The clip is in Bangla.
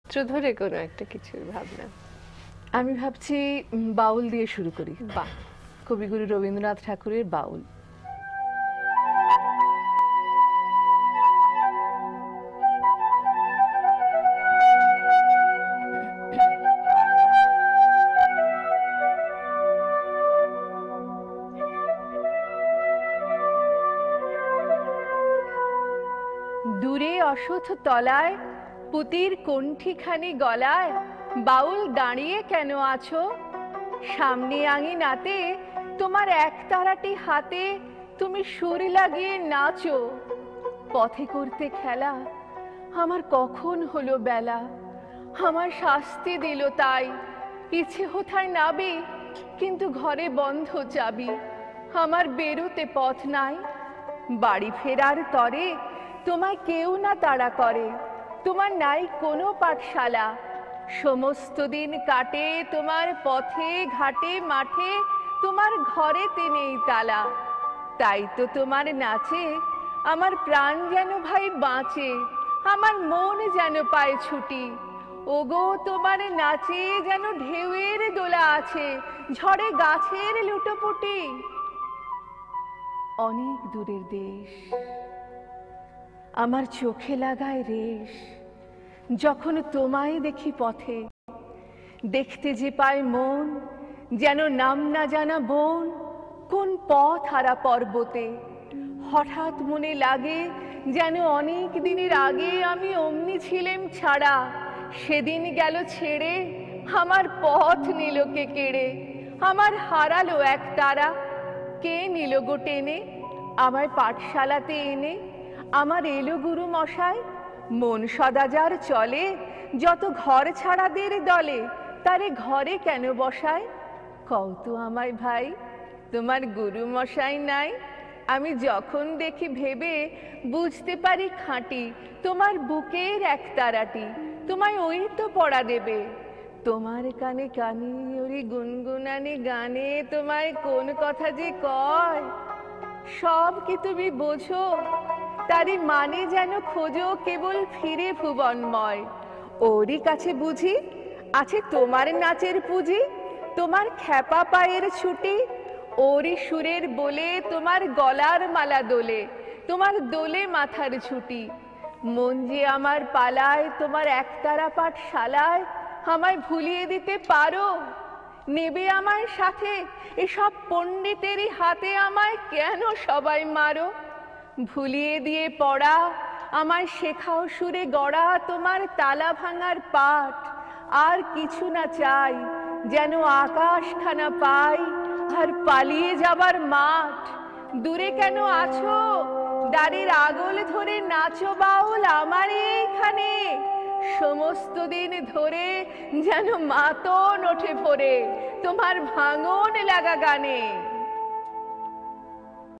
ধরে কোনো একটা কিছু ভাবনা। আমি ভাবছি বাউল দিয়ে শুরু করি। বাহ। কবিগুরু রবীন্দ্রনাথ ঠাকুরের বাউল। দূরে অসথ তলায় পুতির কণ্ঠিখানি গলায় বাউল দাঁড়িয়ে কেন আছো? সামনে আঙিনাতে তোমার একতারাটি হাতে তুমি সুর লাগিয়ে নাচো। পথে করতে খেলা আমার কখন হলো বেলা, আমার শাস্তি দিল তাই। ইচ্ছে হোথায় নাবি কিন্তু ঘরে বন্ধ চাবি, আমার বেরোতে পথ নাই। বাড়ি ফেরার তরে তোমায় কেউ না তাড়া করে, তোমার নাই কোনো পাঠশালা। সমস্ত দিন কাটে তোমার পথে ঘাটে মাঠে, তোমার ঘরেতে নেই তালা। তাই তো তোমার নাচে আমার প্রাণ যেন ভাই বাঁচে, আমার মন যেন পায় ছুটি। ওগো তোমার নাচে যেন ঢেউয়ের দোলা আছে, ঝড়ে গাছের লুটোপুটি। অনেক দূরের দেশ আমার চোখে লাগায় রেশ, যখন তোমায় দেখি পথে। দেখতে যে পায় মন যেন নাম না জানা বন, কোন পথ হারা পর্বতে। হঠাৎ মনে লাগে যেন অনেক দিনের আগে আমি অমনি ছিলাম ছাড়া। সেদিন গেল ছেড়ে আমার পথ নিল কে কেড়ে, আমার হারালো এক তারা। কে নিল গো টেনে আমায় পাঠশালাতে এনে? আমার এলো গুরু মশাই। মন সদাচার চলে যত ঘর ছাড়াদের দলে, তারে ঘরে কেন বসায়? কও তো আমায় ভাই, তোমার গুরু মশাই নাই? আমি যখন দেখি ভেবে বুঝতে পারি খাঁটি, তোমার বুকের এক তারাটি তোমায় ওই তো পড়া দেবে। তোমার কানে কানে ওরে গুনগুনানি গানে তোমায় কোন কথা যে কয়, সব কি তুমি বোঝো? তারই মানে যেন খোঁজো কেবল ফিরে ভুবনময়। ওরই কাছে বুঝি আছে তোমার নাচের পুঁজি, তোমার খ্যাপা পায়ের ছুটি। ওরই সুরের বলে তোমার গলার মালা দোলে, তোমার দোলে মাথার ছুটি। মন যে আমার পালায় তোমার একতারা পাঠশালায়, আমায় ভুলিয়ে দিতে পারো? নেবে আমার সাথে এসব পণ্ডিতেরই হাতে, আমায় কেন সবাই মারো? ভুলিয়ে দিয়ে পড়া আমার শেখাও সুরে গড়া তোমার তালা ভাঙার পাঠ। আর কিছু না চাই, যেন আকাশখানা পাই আর পালিয়ে যাবার মাঠ। দূরে কেন আছো? দাড়ির আগল ধরে নাচো বাউল আমার এইখানে। সমস্ত দিন ধরে যেন মাতন ওঠে ভরে তোমার ভাঙন লাগা গানে।